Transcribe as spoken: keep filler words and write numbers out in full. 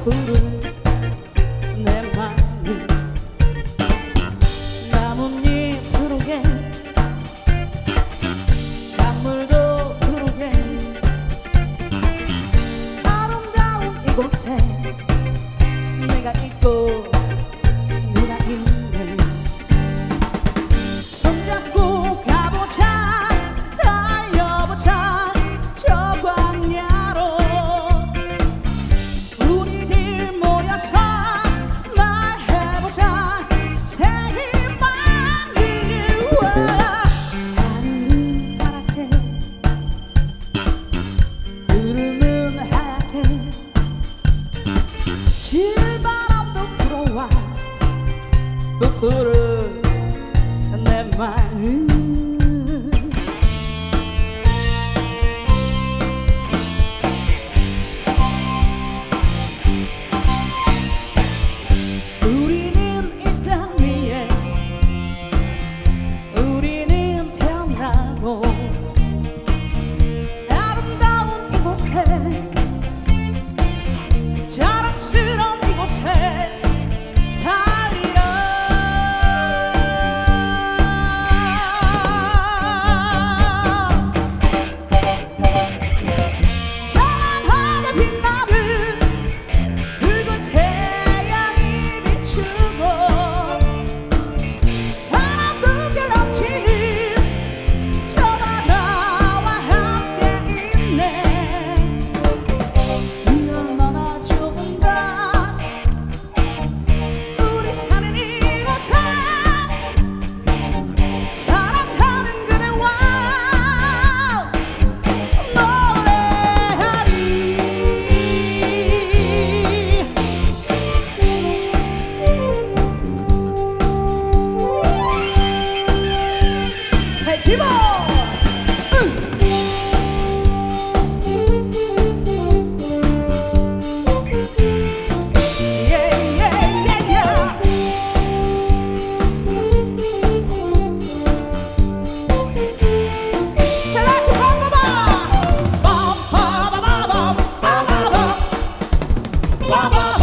부른 내 마음 나뭇잎 푸르게 강물도 푸르게 아름다운 이곳에 내가 있고 네가 있네 손잡고 가보자 달려보자 저 광야로 우리들 모여서 말해보자 새 희망을 하늘 파랗게 구름은 하얗게 실바람도 불어와 또 푸른 내 마음 우리는 이 땅 위에 우리는 태어나고 아름다운 이곳에 자랑스러운 이곳에 살리라 찬란하게 빛나는 붉은 태양이 비추고 바람불길 넘치는 저 바다와 함께 있네 이 얼마나 좋은가 우리 사는 이곳에 사랑하는 그대와 노래하리 Hey, keep on! Yeah, yeah, yeah, yeah. 자, 다시 빠바바! 빠바바바바바! 빠바바! 빠바바!